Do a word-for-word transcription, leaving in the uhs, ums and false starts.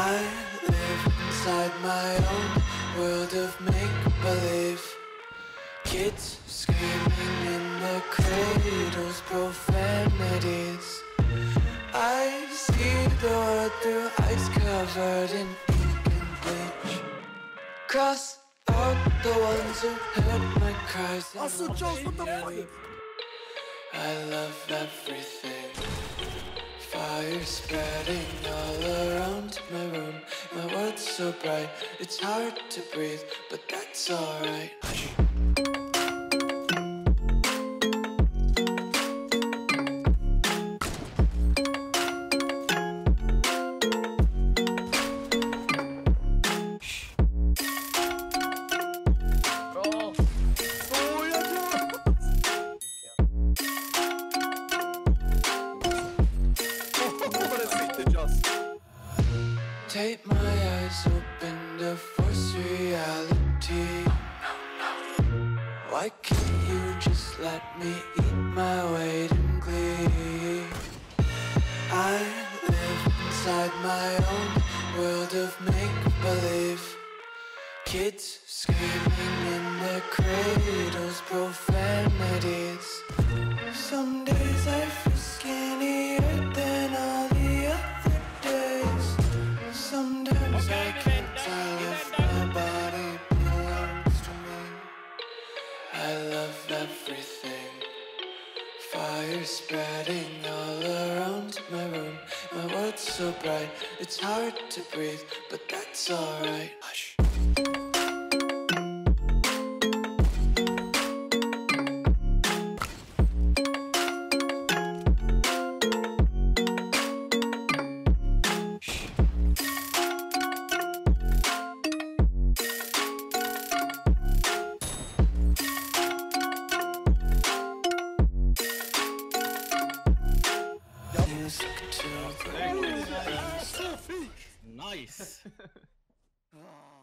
I live inside my own world of make-believe. Kids screaming in the cradles, profanities. I see the world through ice covered in ink and bleach. Cross out the ones who heard my cries. Also, Jones, what the fuck? I love everything. Fire spreading all around my room. My world's so bright, it's hard to breathe, but that's alright. Take my eyes open to force reality. Why can't you just let me eat my weight in glee? I live inside my own world of make-believe. Kids screaming in their cradles, profanities. Some days I feel skinnier than all the other days. Sometimes I can't tell if my body belongs to me. I love everything. Fire spreading all around my room. My world's so bright, it's hard to breathe, but that's alright. Hush. Nice.